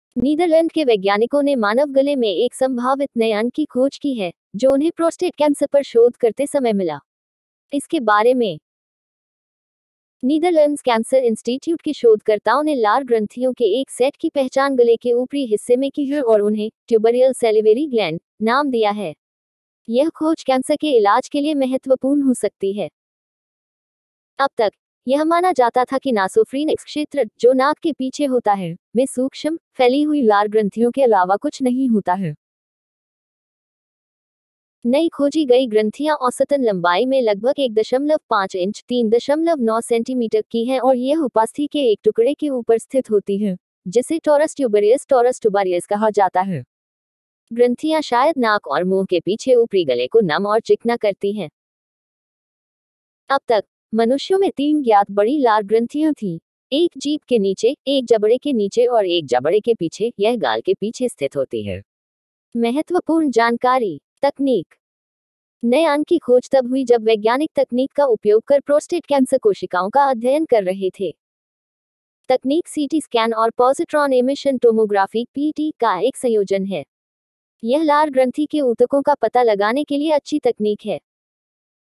Netherlands के वैज्ञानिकों ने मानव गले में एक संभावित नए अंग की खोज की है, जो उन्हें प्रोस्टेट कैंसर पर शोध करते समय मिला। इसके बारे में नीदरलैंड्स कैंसर इंस्टीट्यूट के शोधकर्ताओं ने लार ग्रंथियों के एक सेट की पहचान गले के ऊपरी हिस्से में की है और उन्हें ट्यूबरियल सैलिवेरी ग्लैंड नाम दिया है। यह खोज कैंसर के इलाज के लिए महत्वपूर्ण हो सकती है। अब तक यह माना जाता था कि नासोफ्रीनिक्स क्षेत्र, जो नाक के पीछे होता है, में सूक्ष्म फैली हुई लार ग्रंथियों के अलावा कुछ नहीं होता है। नई खोजी गई ग्रंथियां औसतन लंबाई में लगभग 1.5 इंच 3.9 सेंटीमीटर की हैं और यह उपास्थि के एक टुकड़े के ऊपर स्थित होती है, जिसे टॉरस ट्यूबारियस कहा जाता है। ग्रंथियां शायद नाक और मुंह के पीछे ऊपरी गले को नम और चिकना करती हैं। अब तक मनुष्यों में 3 ज्ञात बड़ी लार ग्रंथियां थीं, एक जीभ के नीचे, एक जबड़े के नीचे और एक जबड़े के पीछे। यह गाल के पीछे स्थित होती है। महत्वपूर्ण जानकारी। तकनीक। नए अंग की खोज तब हुई जब वैज्ञानिक तकनीक का उपयोग कर प्रोस्टेट कैंसर कोशिकाओं का अध्ययन कर रहे थे। तकनीक सीटी स्कैन और पॉजिट्रॉन एमिशन टोमोग्राफी (पीटी) का एक संयोजन है। यह लार ग्रंथि के ऊतकों का पता लगाने के लिए अच्छी तकनीक है।